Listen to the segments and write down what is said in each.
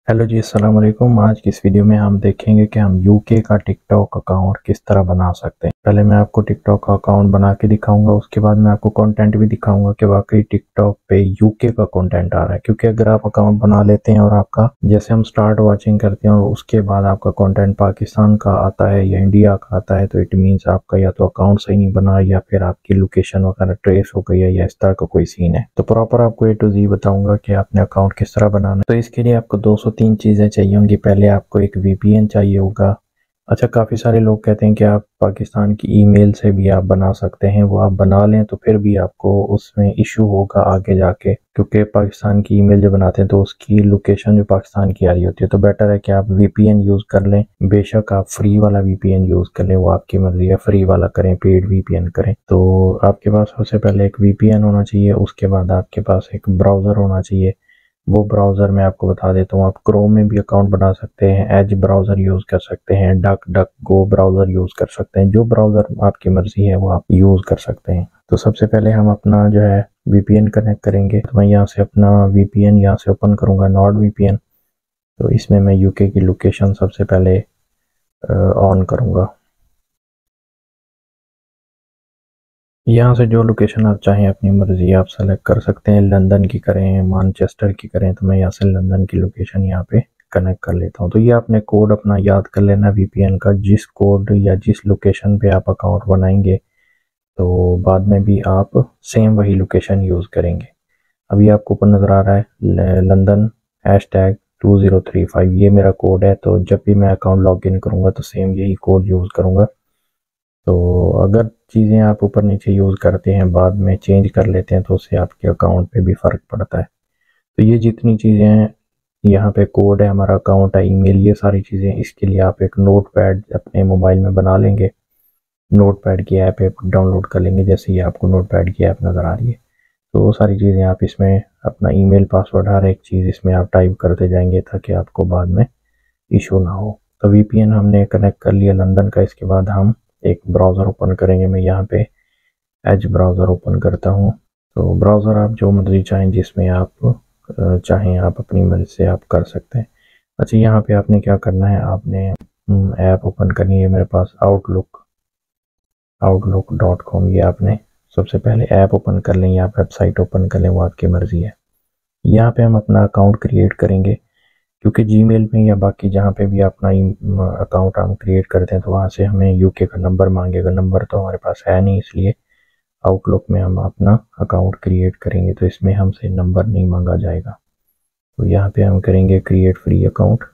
Hello जी, अस्सलाम वालेकुम। आज की इस वीडियो में हम देखेंगे कि हम यूके का टिकटॉक अकाउंट किस तरह बना सकते हैं। पहले मैं आपको टिकटॉक का अकाउंट बना के दिखाऊंगा, उसके बाद मैं आपको कंटेंट भी दिखाऊंगा कि वाकई टिकटॉक पे यूके का कंटेंट आ रहा है। क्योंकि अगर आप अकाउंट बना लेते हैं और आपका जैसे हम स्टार्ट वॉचिंग करते हैं और उसके बाद आपका कंटेंट पाकिस्तान का आता है या इंडिया का आता है, तो इट मीन्स आपका या तो अकाउंट सही नहीं बना या फिर आपकी लोकेशन वगैरह ट्रेस हो गई है या इस तरह का कोई सीन है। तो प्रॉपर आपको A to Z बताऊंगा कि आपने अकाउंट किस तरह बनाना है। तो इसके लिए आपको 203 चीज़ें चाहिए होंगी। पहले आपको एक VPN चाहिए होगा। अच्छा, काफ़ी सारे लोग कहते हैं कि आप पाकिस्तान की ईमेल से भी आप बना सकते हैं। वो आप बना लें तो फिर भी आपको उसमें इशू होगा आगे जाके, क्योंकि पाकिस्तान की ईमेल जब बनाते हैं तो उसकी लोकेशन जो पाकिस्तान की आ रही होती है। तो बेटर है कि आप VPN यूज़ कर लें। बेशक आप फ्री वाला VPN यूज़ कर लें, वो आपकी मर्ज़ी है, फ्री वाला करें, पेड VPN करें। तो आपके पास सबसे पहले एक VPN होना चाहिए, उसके बाद आपके पास एक ब्राउज़र होना चाहिए। वो ब्राउज़र मैं आपको बता देता हूँ। आप क्रोम में भी अकाउंट बना सकते हैं, एज ब्राउज़र यूज़ कर सकते हैं, DuckDuckGo browser use कर सकते हैं। जो ब्राउज़र आपकी मर्ज़ी है वो आप यूज़ कर सकते हैं। तो सबसे पहले हम अपना जो है VPN कनेक्ट करेंगे। तो मैं यहाँ से अपना VPN यहाँ से ओपन करूँगा, नॉर्ड VPN। तो इसमें मैं यूके की लोकेशन सबसे पहले ऑन करूँगा। यहाँ से जो लोकेशन आप चाहें अपनी मर्ज़ी आप सेलेक्ट कर सकते हैं। लंदन की करें, मानचेस्टर की करें, तो मैं यहाँ से लंदन की लोकेशन यहाँ पे कनेक्ट कर लेता हूँ। तो ये आपने कोड अपना याद कर लेना VPN का। जिस कोड या जिस लोकेशन पे आप अकाउंट बनाएंगे तो बाद में भी आप सेम वही लोकेशन यूज़ करेंगे। अभी आपको ऊपर नज़र आ रहा है लंदन #2035, ये मेरा कोड है। तो जब भी मैं अकाउंट लॉग इन करूँगा तो सेम यही कोड यूज़ करूँगा। तो अगर चीज़ें आप ऊपर नीचे यूज़ करते हैं बाद में चेंज कर लेते हैं तो उससे आपके अकाउंट पे भी फ़र्क पड़ता है। तो ये जितनी चीज़ें हैं, यहाँ पे कोड है, हमारा अकाउंट है, ईमेल, ये सारी चीज़ें, इसके लिए आप एक नोट पैड अपने मोबाइल में बना लेंगे। नोट पैड की ऐप डाउनलोड कर लेंगे, जैसे ये आपको नोट पैड की ऐप नज़र आ रही है। तो वो सारी चीज़ें आप इसमें अपना ईमेल, पासवर्ड, हर एक चीज़ इसमें आप टाइप करते जाएंगे ताकि आपको बाद में इशू ना हो। तो VPN हमने कनेक्ट कर लिया लंदन का। इसके बाद हम एक ब्राउज़र ओपन करेंगे। मैं यहाँ पे एज ब्राउज़र ओपन करता हूँ। तो ब्राउज़र आप जो मर्ज़ी चाहें, जिसमें आप चाहें आप अपनी मर्ज़ी से आप कर सकते हैं। अच्छा, यहाँ पे आपने क्या करना है, आपने ऐप ओपन करनी है। मेरे पास outlook.com, ये आपने सबसे पहले ऐप ओपन कर लें या वेबसाइट ओपन कर लें, वो आपकी मर्ज़ी है। यहाँ पे हम अपना अकाउंट क्रिएट करेंगे, क्योंकि जीमेल में या बाकी जहाँ पे भी अपना अकाउंट हम क्रिएट करते हैं तो वहाँ से हमें यूके का नंबर मांगेगा। नंबर तो हमारे पास है नहीं, इसलिए आउटलुक में हम अपना अकाउंट क्रिएट करेंगे तो इसमें हमसे नंबर नहीं मांगा जाएगा। तो यहाँ पे हम करेंगे क्रिएट फ्री अकाउंट।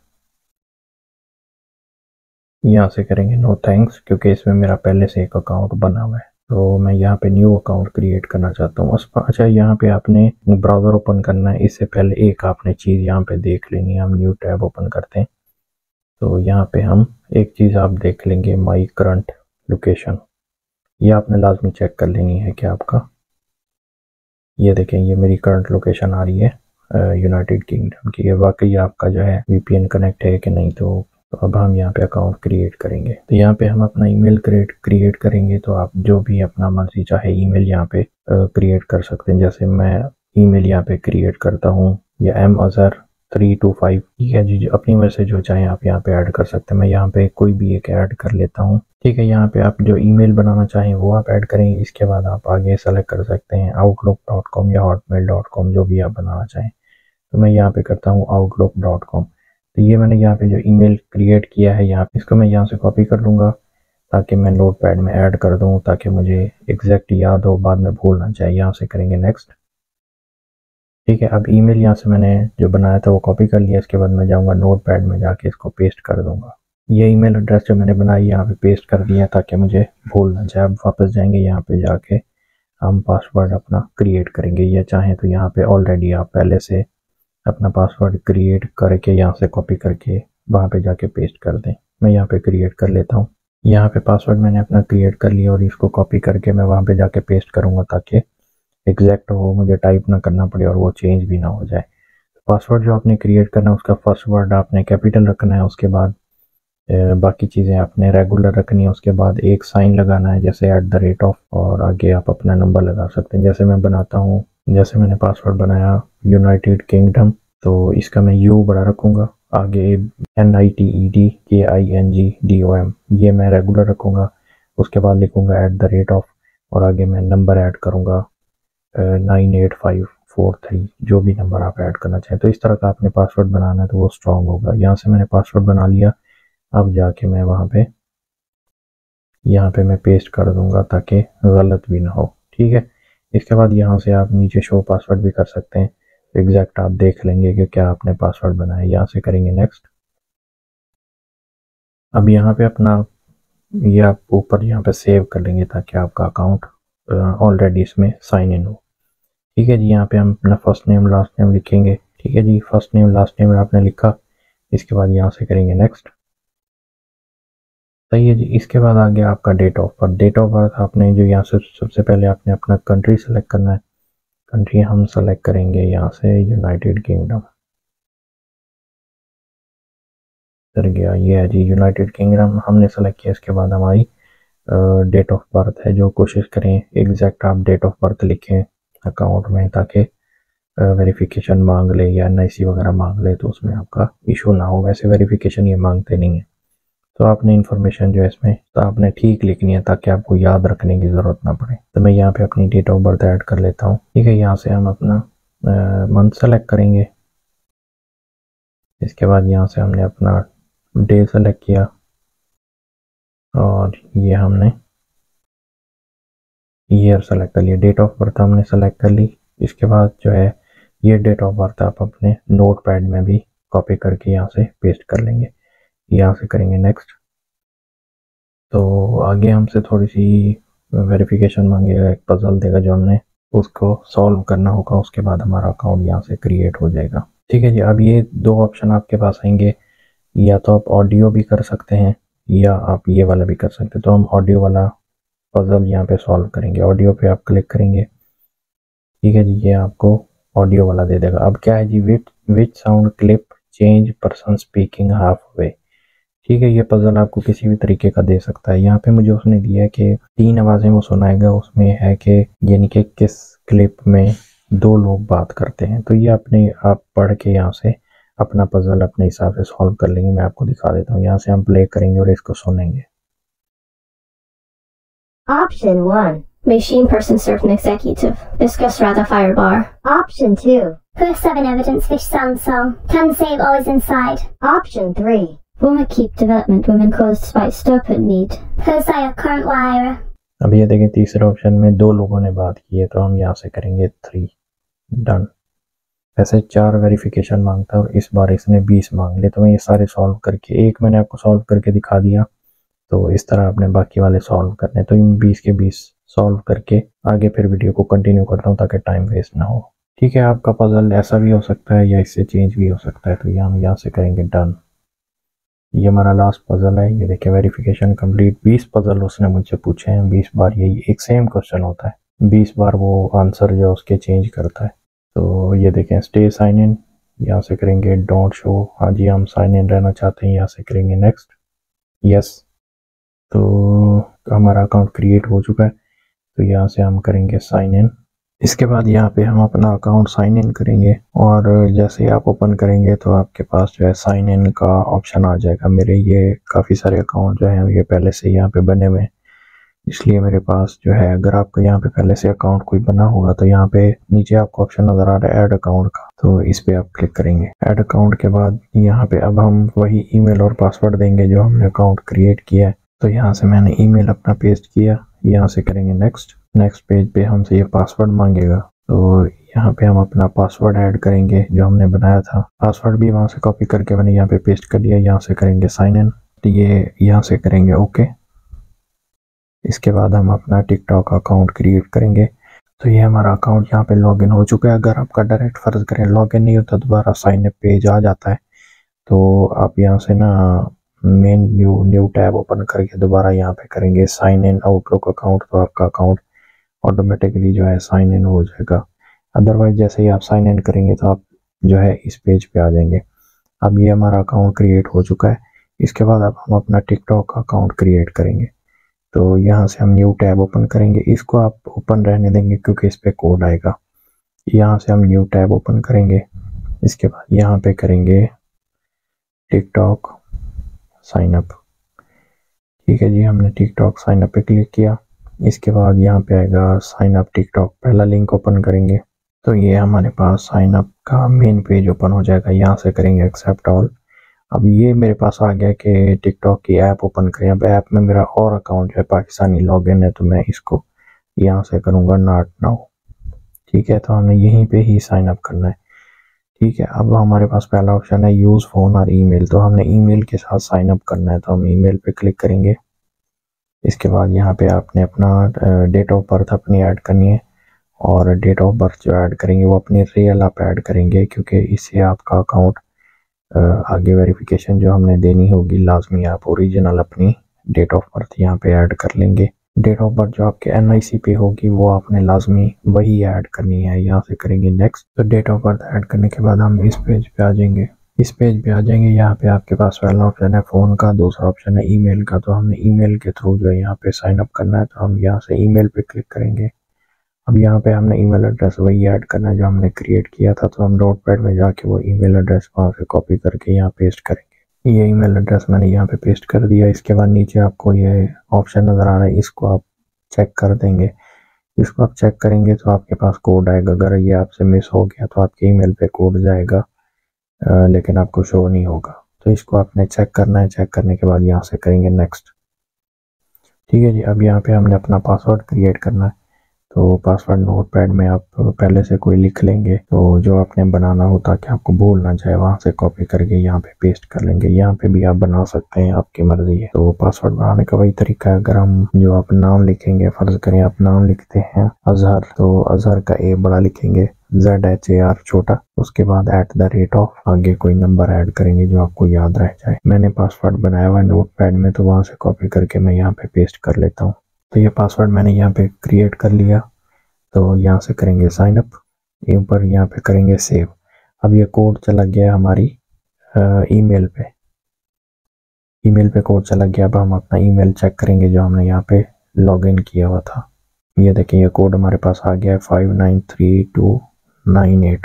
यहाँ से करेंगे नो थैंक्स, क्योंकि इसमें मेरा पहले से एक अकाउंट बना हुआ है। तो मैं यहाँ पे न्यू अकाउंट क्रिएट करना चाहता हूँ। अच्छा, यहाँ पे आपने ब्राउज़र ओपन करना है। इससे पहले एक आपने चीज़ यहाँ पे देख लेनी है। हम न्यू टैब ओपन करते हैं तो यहाँ पे हम एक चीज़ आप देख लेंगे, माई करंट लोकेशन। ये आपने लाजमी चेक कर लेनी है कि आपका, ये देखें, ये मेरी करंट लोकेशन आ रही है यूनाइटेड किंगडम की। ये वाकई आपका जो है VPN कनेक्ट है कि नहीं। तो अब हम यहाँ पे अकाउंट क्रिएट करेंगे। तो यहाँ पे हम अपना ईमेल क्रिएट करेंगे। तो आप जो भी अपना मर्जी चाहे ईमेल यहाँ पे क्रिएट कर सकते हैं। जैसे मैं ईमेल यहाँ पे क्रिएट करता हूँ, या mazhar325, ठीक है जी। अपनी मर्जी से जो चाहें आप यहाँ पे ऐड कर सकते हैं। मैं यहाँ पे कोई भी एक ऐड कर लेता हूँ, ठीक है। यहाँ पे आप जो ईमेल बनाना चाहें वो आप ऐड करें। इसके बाद आप आगे सेलेक्ट कर सकते हैं outlook.com या hotmail.com, जो भी आप बनाना चाहें। तो मैं यहाँ पे करता हूँ outlook.com। तो ये मैंने यहाँ पे जो ईमेल क्रिएट किया है, यहाँ पे इसको मैं यहाँ से कॉपी कर लूँगा ताकि मैं नोट पैड में ऐड कर दूँ, ताकि मुझे एग्जैक्ट याद हो, बाद में भूल ना जाए। यहाँ से करेंगे नेक्स्ट, ठीक है। अब ईमेल यहाँ से मैंने जो बनाया था वो कॉपी कर लिया। इसके बाद मैं जाऊँगा नोट पैड में, जाके इसको पेस्ट कर दूँगा। ये ईमेल एड्रेस जो मैंने बनाई यहाँ पे पेस्ट कर दिया ताकि मुझे भूल ना जाए। अब वापस जाएंगे, यहाँ पे जाके हम पासवर्ड अपना क्रिएट करेंगे। या चाहें तो यहाँ पे ऑलरेडी आप पहले से अपना पासवर्ड क्रिएट करके यहाँ से कॉपी करके वहाँ पे जाके पेस्ट कर दें। मैं यहाँ पे क्रिएट कर लेता हूँ। यहाँ पे पासवर्ड मैंने अपना क्रिएट कर लिया और इसको कॉपी करके मैं वहाँ पे जाके पेस्ट करूँगा ताकि एग्जैक्ट हो, मुझे टाइप ना करना पड़े और वो चेंज भी ना हो जाए। पासवर्ड जो आपने क्रिएट करना है उसका फर्स्ट वर्ड आपने कैपिटल रखना है। उसके बाद बाकी चीज़ें आपने रेगुलर रखनी है। उसके बाद एक साइन लगाना है, जैसे @, और आगे आप अपना नंबर लगा सकते हैं। जैसे मैं बनाता हूँ, जैसे मैंने पासवर्ड बनाया यूनाइटेड किंगडम, तो इसका मैं U बड़ा रखूँगा आगे NITEDKINGDOM ये मैं रेगुलर रखूँगा। उसके बाद लिखूँगा @ और आगे मैं नंबर ऐड करूँगा 98543, जो भी नंबर आप ऐड करना चाहें। तो इस तरह का आपने पासवर्ड बनाना है तो वो स्ट्रॉन्ग होगा। यहाँ से मैंने पासवर्ड बना लिया। अब जाके मैं यहाँ पे मैं पेस्ट कर दूंगा ताकि गलत भी ना हो। ठीक है, इसके बाद यहाँ से आप नीचे शो पासवर्ड भी कर सकते हैं, तो एग्जैक्ट आप देख लेंगे कि क्या आपने पासवर्ड बनाया। यहाँ से करेंगे नेक्स्ट। अब यहाँ पे अपना ये आप ऊपर यहाँ पे सेव कर लेंगे ताकि आपका अकाउंट ऑलरेडी इसमें साइन इन हो। ठीक है जी, यहाँ पे हम अपना फर्स्ट नेम लास्ट नेम लिखेंगे। ठीक है जी, फर्स्ट नेम लास्ट नेम आपने लिखा। इसके बाद यहाँ से करेंगे नेक्स्ट। सही है जी, इसके बाद आ गया आपका date of birth. Date of birth आपने जो यहाँ से सबसे पहले आपने अपना कंट्री सेलेक्ट करना है। कंट्री हम सेलेक्ट करेंगे यहाँ से यूनाइटेड किंगडम। कर गया, ये है जी यूनाइटेड किंगडम हमने सेलेक्ट किया। इसके बाद हमारी डेट ऑफ बर्थ है, जो कोशिश करें एग्जैक्ट आप डेट ऑफ बर्थ लिखें अकाउंट में, ताकि वेरिफिकेशन मांग ले या NIC वगैरह मांग ले तो उसमें आपका इशू ना हो। वैसे वेरिफिकेशन ये मांगते नहीं है, तो आपने इन्फॉर्मेशन जो है इसमें तो आपने ठीक लिखनी है ताकि आपको याद रखने की ज़रूरत ना पड़े। तो मैं यहाँ पे अपनी डेट ऑफ बर्थ ऐड कर लेता हूँ। ठीक है, यहाँ से हम अपना मंथ सेलेक्ट करेंगे। इसके बाद यहाँ से हमने अपना डे सेलेक्ट किया और ये हमने ईयर सेलेक्ट कर लिया। डेट ऑफ बर्थ हमने सेलेक्ट कर ली। इसके बाद जो है ये डेट ऑफ बर्थ आप अपने नोट पैड में भी कॉपी करके यहाँ से पेस्ट कर लेंगे। यहाँ से करेंगे नेक्स्ट। तो आगे हमसे थोड़ी सी वेरिफिकेशन मांगेगा, एक पजल देगा जो हमने उसको सॉल्व करना होगा। उसके बाद हमारा अकाउंट यहाँ से क्रिएट हो जाएगा। ठीक है जी, अब ये दो ऑप्शन आपके पास आएंगे, या तो आप ऑडियो भी कर सकते हैं या आप ये वाला भी कर सकते हैं। तो हम ऑडियो वाला पजल यहाँ पे सॉल्व करेंगे। ऑडियो पे आप क्लिक करेंगे। ठीक है जी, ये आपको ऑडियो वाला दे देगा। अब क्या है जी, which sound clip change person speaking half way. ठीक है, ये पजल आपको किसी भी तरीके का दे सकता है। यहाँ पे मुझे उसने दिया है कि 3 आवाज़ें वो सुनाएगा। उसमें है कि यानी कि किस क्लिप में 2 लोग बात करते हैं। तो ये आप पढ़ के यहाँ से अपना पजल अपने हिसाब से सॉल्व कर लेंगे। मैं आपको दिखा देता हूँ। यहाँ से हम प्ले करेंगे और इसको सुनेंगे। Option 1. Machine person served an executive. Discuss rather fire bar. Option 2. First 7 evidence fish sound song. Can save always inside. Option 3. Woman keep development women caused despite stupid need. Hosea current wire. अब ये देखें तीसरे option में 2 लोगों ने बात की है, तो हम यहाँ से करेंगे 3 डन। ऐसे 4 वेरिफिकेशन मांगता है और इस बार इसने 20 मांग लिए। तो मैं ये सारे सॉल्व करके, एक मैंने आपको सॉल्व करके दिखा दिया, तो इस तरह आपने बाकी वाले सॉल्व करने। तो इन 20 के 20 सॉल्व करके आगे फिर वीडियो को कंटिन्यू करता हूँ ताकि टाइम वेस्ट ना हो। ठीक है, आपका पजल ऐसा भी हो सकता है या इससे चेंज भी हो सकता है। तो हम यहाँ से करेंगे डन। ये हमारा लास्ट पजल है। ये देखिए वेरिफिकेशन कंप्लीट। 20 पजल उसने मुझसे पूछे हैं, 20 बार यही एक सेम क्वेश्चन होता है, 20 बार वो आंसर जो उसके चेंज करता है। तो ये देखें स्टे साइन इन, यहाँ से करेंगे डोंट शो। हाँ जी, हम साइन इन रहना चाहते हैं। यहाँ से करेंगे नेक्स्ट, यस। तो हमारा अकाउंट क्रिएट हो चुका है। तो यहाँ से हम करेंगे साइन इन। इसके बाद यहाँ पे हम अपना अकाउंट साइन इन करेंगे और जैसे ही आप ओपन करेंगे तो आपके पास जो है साइन इन का ऑप्शन आ जाएगा। मेरे ये काफ़ी सारे अकाउंट जो हैं ये पहले से यहाँ पे बने हुए हैं, इसलिए मेरे पास जो है, अगर आपका यहाँ पे पहले से अकाउंट कोई बना होगा तो यहाँ पे नीचे आपको ऑप्शन नज़र आ रहा है ऐड अकाउंट का, तो इस पर आप क्लिक करेंगे। ऐड अकाउंट के बाद यहाँ पे अब हम वही ईमेल और पासवर्ड देंगे जो हमने अकाउंट क्रिएट किया है। तो यहाँ से मैंने ईमेल अपना पेस्ट किया। यहाँ से करेंगे नेक्स्ट। नेक्स्ट पेज पे हमसे ये पासवर्ड मांगेगा, तो यहाँ पे हम अपना पासवर्ड ऐड करेंगे जो हमने बनाया था। पासवर्ड भी वहाँ से कॉपी करके मैंने यहाँ पे पेस्ट कर दिया। यहाँ से करेंगे साइन इन। तो ये यहाँ से करेंगे ओके। इसके बाद हम अपना टिकटॉक अकाउंट क्रिएट करेंगे। तो ये हमारा अकाउंट यहाँ पे लॉगिन हो चुका है। अगर आपका डायरेक्ट फर्ज करें लॉगिन नहीं होता, दोबारा साइन अप पेज आ जाता है, तो आप यहाँ से ना मेन न्यू टैब ओपन करके दोबारा यहाँ पे करेंगे साइन इन आउटलुक अकाउंट, तो आपका अकाउंट ऑटोमेटिकली जो है साइन इन हो जाएगा। अदरवाइज जैसे ही आप साइन इन करेंगे तो आप जो है इस पेज पे आ जाएंगे। अब ये हमारा अकाउंट क्रिएट हो चुका है। इसके बाद अब हम अपना टिकटॉक अकाउंट क्रिएट करेंगे। तो यहाँ से हम न्यू टैब ओपन करेंगे। इसको आप ओपन रहने देंगे क्योंकि इस पर कोड आएगा। यहाँ से हम न्यू टैब ओपन करेंगे। इसके बाद यहाँ पे करेंगे टिकटॉक साइन अप। ठीक है जी, हमने टिकटॉक साइन अप पे क्लिक किया। इसके बाद यहाँ पे आएगा साइन अप टिकटॉक, पहला लिंक ओपन करेंगे तो ये हमारे पास साइन अप का मेन पेज ओपन हो जाएगा। यहाँ से करेंगे एक्सेप्ट ऑल। अब ये मेरे पास आ गया कि टिकटॉक की ऐप ओपन करें। अब ऐप में मेरा और अकाउंट जो है पाकिस्तानी लॉगिन है, तो मैं इसको यहाँ से करूँगा नॉट नाउ। ठीक है, तो हमें यहीं पे ही साइन अप करना है। ठीक है, अब हमारे पास पहला ऑप्शन है यूज़ फ़ोन और ईमेल, तो हमने ईमेल के साथ साइन अप करना है, तो हम ईमेल पे क्लिक करेंगे। इसके बाद यहाँ पे आपने अपना डेट ऑफ बर्थ अपनी ऐड करनी है, और डेट ऑफ बर्थ जो ऐड करेंगे वो अपनी रियल आप ऐड करेंगे, क्योंकि इससे आपका अकाउंट आगे वेरिफिकेशन जो हमने देनी होगी लाजमी आप ओरिजिनल अपनी डेट ऑफ बर्थ यहाँ पे ऐड कर लेंगे। डेट ऑफ बर्थ जो आपके NIC पे होगी वो आपने लाजमी वही ऐड करनी है। यहाँ से करेंगे नेक्स्ट। तो डेट ऑफ बर्थ ऐड करने के बाद हम इस पेज पे आ जाएंगे। यहाँ पे आपके पास पहला ऑप्शन है फ़ोन का, दूसरा ऑप्शन है ईमेल का। तो हमने ईमेल के थ्रू जो है यहाँ पे साइन अप करना है, तो हम यहाँ से ईमेल पे क्लिक करेंगे। अब यहाँ पे हमने ईमेल एड्रेस वही ऐड करना है जो हमने क्रिएट किया था, तो हम नोटपैड में जाके वो ईमेल एड्रेस वहाँ से कॉपी करके यहाँ पेस्ट करेंगे। ये ईमेल एड्रेस मैंने यहाँ पे पेस्ट कर दिया। इसके बाद नीचे आपको ये ऑप्शन नज़र आ रहा है, इसको आप चेक कर देंगे। इसको आप चेक करेंगे तो आपके पास कोड आएगा। अगर ये आपसे मिस हो गया तो आपके ईमेल पे कोड जाएगा, लेकिन आपको शो नहीं होगा। तो इसको आपने चेक करना है। चेक करने के बाद यहाँ से करेंगे नेक्स्ट। ठीक है जी, अब यहाँ पे हमने अपना पासवर्ड क्रिएट करना है, तो पासवर्ड नोटपैड में आप पहले से कोई लिख लेंगे, तो जो आपने बनाना हो ताकि आपको भूल ना जाए, वहाँ से कॉपी करके यहाँ पे पेस्ट कर लेंगे। यहाँ पे भी आप बना सकते हैं, आपकी मर्जी है। तो पासवर्ड बनाने का वही तरीका है। अगर हम जो आप नाम लिखेंगे, फर्ज करें आप नाम लिखते हैं अजहर, तो अजहर का A बड़ा लिखेंगे, ZHAR छोटा, उसके बाद @ आगे कोई नंबर ऐड करेंगे जो आपको याद रह जाए। मैंने पासवर्ड बनाया हुआ है नोटपैड में, तो वहाँ से कॉपी करके मैं यहाँ पे पेस्ट कर लेता हूँ। तो ये पासवर्ड मैंने यहाँ पे क्रिएट कर लिया, तो यहाँ से करेंगे साइन अप, ऊपर यहाँ पे करेंगे सेव। अब ये कोड चला गया हमारी ईमेल पे कोड चला गया। अब हम अपना ईमेल चेक करेंगे जो हमने यहाँ पे लॉगिन किया हुआ था। ये देखें, ये कोड हमारे पास आ गया है 593298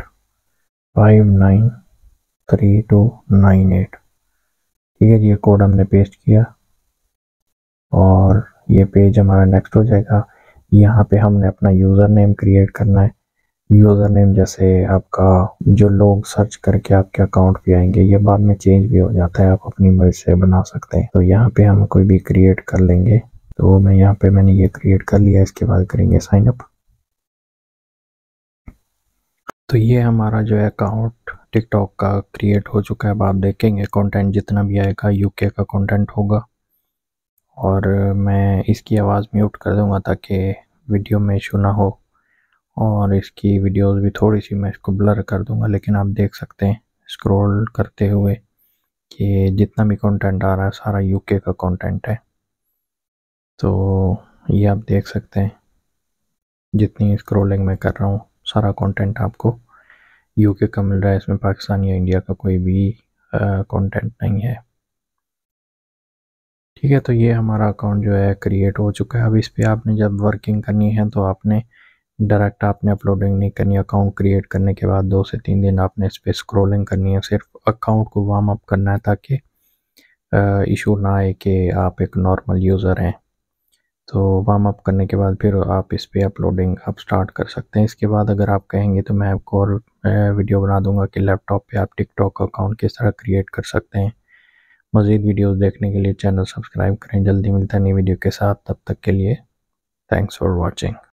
593298। ठीक है जी, ये कोड हमने पेस्ट किया और ये पेज हमारा नेक्स्ट हो जाएगा। यहाँ पे हमने अपना यूज़र नेम क्रिएट करना है। यूज़र नेम जैसे आपका जो लोग सर्च करके आपके अकाउंट पे आएंगे, ये बाद में चेंज भी हो जाता है, आप अपनी मर्जी से बना सकते हैं। तो यहाँ पे हम कोई भी क्रिएट कर लेंगे, तो मैंने ये क्रिएट कर लिया। इसके बाद करेंगे साइन अप। तो ये हमारा जो है अकाउंट टिकटॉक का क्रिएट हो चुका है। अब आप देखेंगे कंटेंट जितना भी आएगा UK का कंटेंट होगा, और मैं इसकी आवाज़ म्यूट कर दूंगा ताकि वीडियो में इशू ना हो, और इसकी वीडियोस भी थोड़ी सी मैं इसको ब्लर कर दूंगा। लेकिन आप देख सकते हैं स्क्रॉल करते हुए कि जितना भी कंटेंट आ रहा है सारा UK का कंटेंट है। तो ये आप देख सकते हैं, जितनी स्क्रॉलिंग मैं कर रहा हूँ सारा कंटेंट आपको UK का मिल रहा है। इसमें पाकिस्तान या इंडिया का कोई भी कंटेंट नहीं है। ठीक है, तो ये हमारा अकाउंट जो है क्रिएट हो चुका है। अब इस पे आपने जब वर्किंग करनी है तो आपने डायरेक्ट अपलोडिंग नहीं करनी। अकाउंट क्रिएट करने के बाद 2 से 3 दिन आपने इस पे स्क्रॉलिंग करनी है। सिर्फ अकाउंट को वार्म अप करना है ताकि इशू ना आए कि आप एक नॉर्मल यूज़र हैं। तो वार्म अप करने के बाद फिर आप इस पे अपलोडिंग आप स्टार्ट कर सकते हैं। इसके बाद अगर आप कहेंगे तो मैं आपको और वीडियो बना दूंगा कि लैपटॉप पे आप टिकटॉक अकाउंट किस तरह क्रिएट कर सकते हैं। मज़ीद वीडियोस देखने के लिए चैनल सब्सक्राइब करें। जल्दी मिलता है नई वीडियो के साथ, तब तक के लिए थैंक्स फॉर वॉचिंग।